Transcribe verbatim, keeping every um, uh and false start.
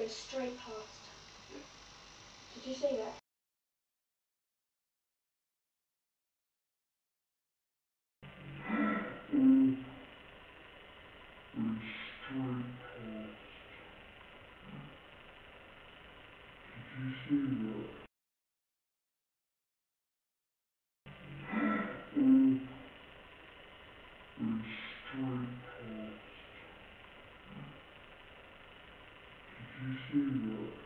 Go straight past. Did you see that? Mm. Go straight past. Did you see that? Mm. Go straight past. Did you see that?